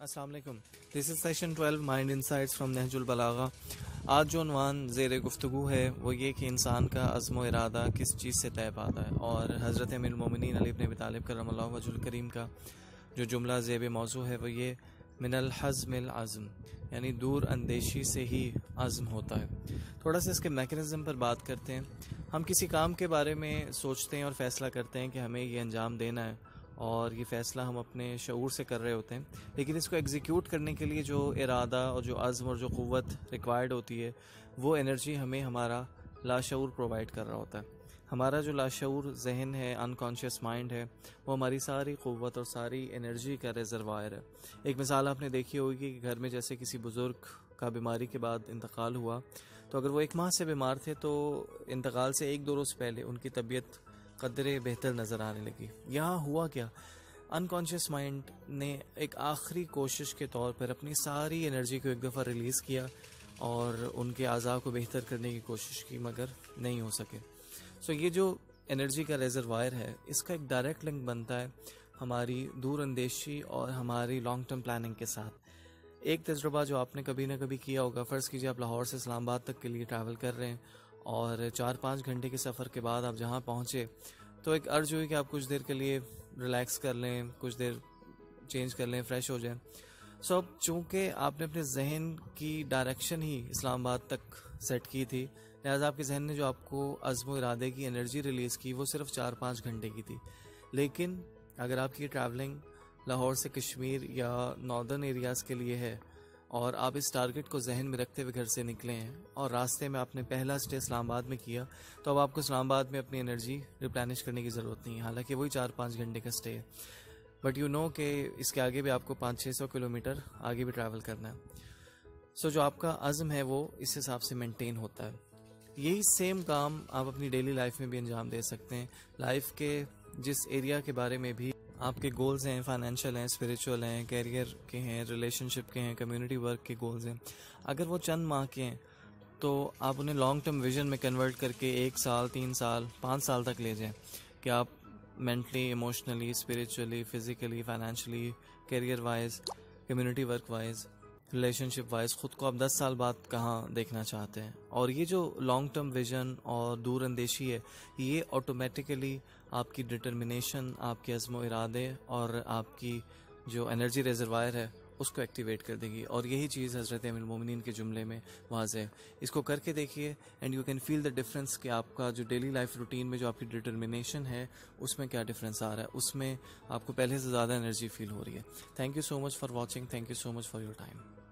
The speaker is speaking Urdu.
السلام علیکم. This is session 12 mind insights from نہج البلاغہ. آج جو عنوان زیر گفتگو ہے وہ یہ کہ انسان کا عزم و ارادہ کس چیز سے طے پاتا ہے، اور حضرت امیر المومنین علی بن ابی طالب کرم اللہ وجہ الکریم کا جو جملہ زیب موضوع ہے وہ یہ من الحزم العزم، یعنی دور اندیشی سے ہی عزم ہوتا ہے. تھوڑا سا اس کے میکانزم پر بات کرتے ہیں. ہم کسی کام کے بارے میں سوچتے ہیں اور فیصلہ کرتے ہیں کہ ہمیں یہ انجام دینا ہے، اور یہ فیصلہ ہم اپنے شعور سے کر رہے ہوتے ہیں، لیکن اس کو ایگزیکیوٹ کرنے کے لیے جو ارادہ اور جو عزم اور جو قوت ریکوائرڈ ہوتی ہے وہ انرجی ہمیں ہمارا لاشعور پرووائڈ کر رہا ہوتا ہے. ہمارا جو لاشعور ذہن ہے، انکانشیس مائنڈ ہے، وہ ہماری ساری قوت اور ساری انرجی کا ریزروائر ہے. ایک مثال آپ نے دیکھی ہوگی کہ گھر میں جیسے کسی بزرگ کا بیماری کے بعد انتقال ہوا، تو اگر وہ 1 ماہ سے بیمار تھے تو انتقال سے 1-2 روز پہلے ان کی طبیعت قدرے بہتر نظر آنے لگی. یہاں ہوا کیا؟ انکانشیس مائنڈ نے ایک آخری کوشش کے طور پر اپنی ساری انرجی کو ایک دفعہ ریلیز کیا اور ان کے اعضاء کو بہتر کرنے کی کوشش کی، مگر نہیں ہو سکے. سو یہ جو انرجی کا ریزروائر ہے، اس کا ایک ڈائریکٹ لنک بنتا ہے ہماری دور اندیشی اور ہماری لانگ ٹرم پلاننگ کے ساتھ. ایک تجربہ جو آپ نے کبھی نہ کبھی کیا ہوگا، فرض کیجئے آپ لاہور سے اسلام آباد تک کے لیے ٹریول کر رہے ہیں، اور 4-5 گھنٹے کے سفر کے بعد آپ جہاں پہنچے تو ایک ارج ہوئی کہ آپ کچھ دیر کے لیے ریلیکس کر لیں، کچھ دیر چینج کر لیں، فریش ہو جائیں. سو اب چونکہ آپ نے اپنے ذہن کی ڈائریکشن ہی اسلام آباد تک سیٹ کی تھی، لہٰذا آپ کے ذہن نے جو آپ کو عزم و ارادے کی انرجی ریلیز کی وہ صرف 4-5 گھنٹے کی تھی. لیکن اگر آپ کی ٹریولنگ لاہور سے کشمیر یا ناردرن ایریاز کے لیے ہے، اور آپ اس ٹارگٹ کو ذہن میں رکھتے ہوئے گھر سے نکلے ہیں اور راستے میں آپ نے پہلا اسٹے اسلام آباد میں کیا، تو اب آپ کو اسلام آباد میں اپنی انرجی ریپلینش کرنے کی ضرورت نہیں ہے، حالانکہ وہی 4-5 گھنٹے کا اسٹے ہے. بٹ یو نو کہ اس کے آگے بھی آپ کو 500-600 کلومیٹر آگے بھی ٹریول کرنا ہے. سو جو آپ کا عزم ہے وہ اس حساب سے مینٹین ہوتا ہے. یہی سیم کام آپ اپنی ڈیلی لائف میں بھی انجام دے سکتے ہیں. لائف کے جس ایریا کے بارے میں بھی آپ کے گولز ہیں، فائنینشیل ہیں، اسپریچول ہیں، کیریئر کے ہیں، ریلیشن شپ کے ہیں، کمیونٹی ورک کے گولز ہیں، اگر وہ چند ماہ کے ہیں تو آپ انہیں لانگ ٹرم ویژن میں کنورٹ کر کے 1 سال، 3 سال، 5 سال تک لے جائیں کہ آپ mentally, emotionally, spiritually, physically, financially, career wise, community work wise, relationship wise خود کو آپ 10 سال بعد کہاں دیکھنا چاہتے ہیں. اور یہ جو لانگ ٹرم ویژن اور دور اندیشی ہے، یہ آٹومیٹیکلی آپ کی ڈٹرمنیشن، آپ کے عزم و ارادے اور آپ کی جو انرجی ریزروائر ہے اس کو ایکٹیویٹ کر دے گی. اور یہی چیز حضرت امیر المومنین کے جملے میں واضح ہے. اس کو کر کے دیکھیے and you can feel the difference کہ آپ کا جو ڈیلی لائف روٹین میں جو آپ کی ڈٹرمنیشن ہے اس میں کیا ڈفرینس آ رہا ہے، اس میں آپ کو پہلے سے زیادہ انرجی فیل ہو رہی ہے. Thank you so much for watching. Thank you so much for your time.